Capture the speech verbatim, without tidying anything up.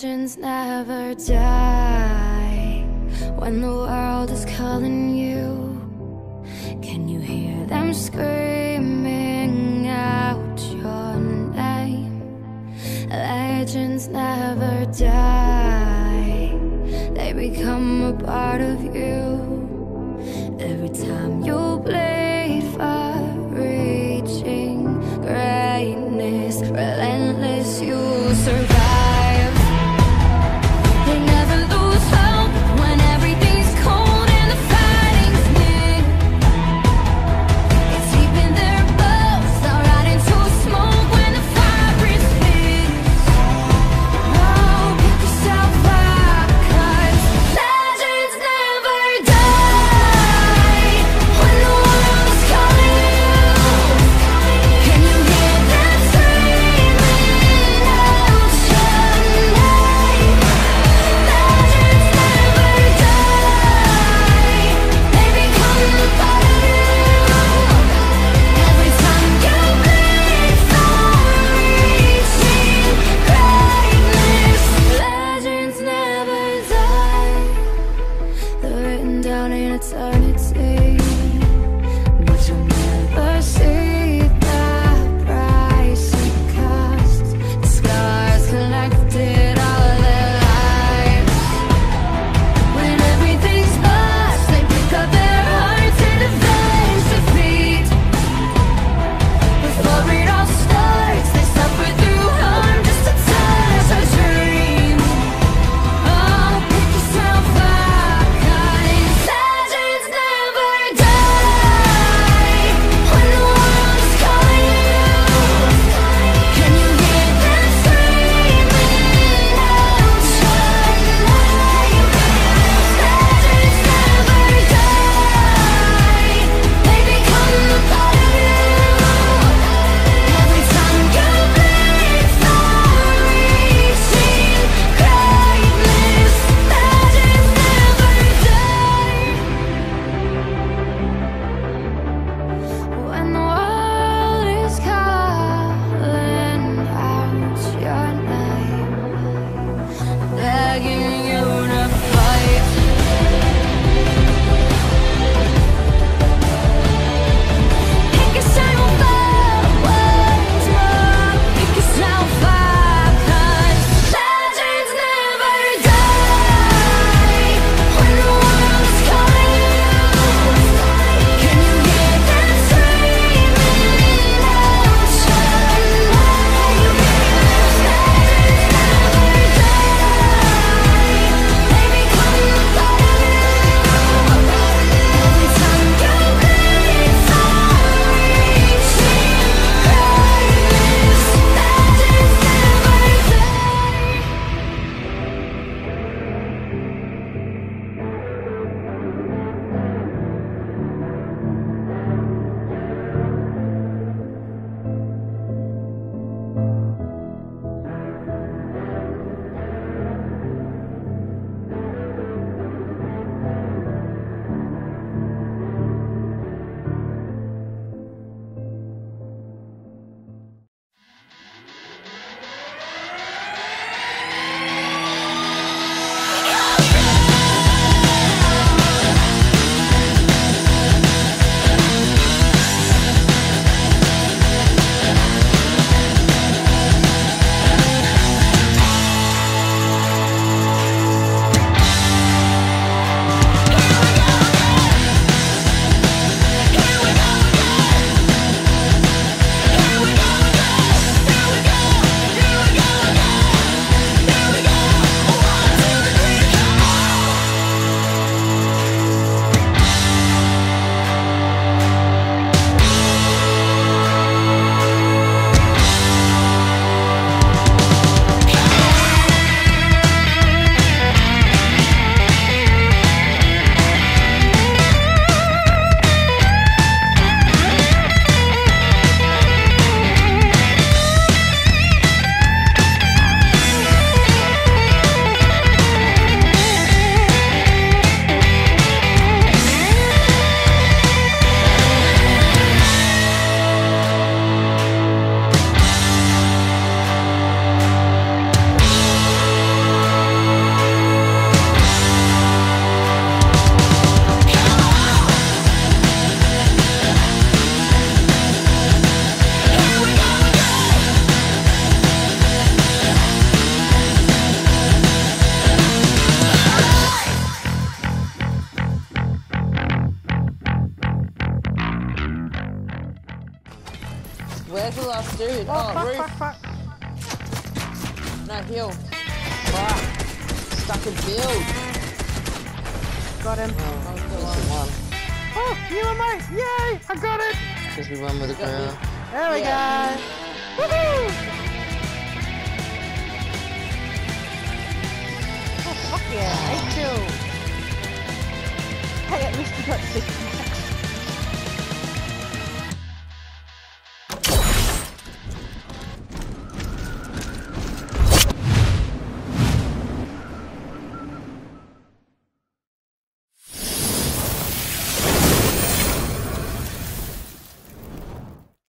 Legends never die. When the world is calling you, can you hear them screaming out your name? Legends never die. They become a part of you. Every time you bleed for reaching greatness, relentless, you survive. They never lose hope when everything's cold and the fighting's near. It's deep in Where's the last dude? Oh, Oh, fuck, roof. fuck, fuck. No, heal. Fuck. Stuck in build. Got him. Oh, we won. Oh, you and me! Yay! I got it! Because we won with the ground. There we Yeah. go! Woohoo! Oh, fuck yeah! Eight kills! Hey, at least we got six.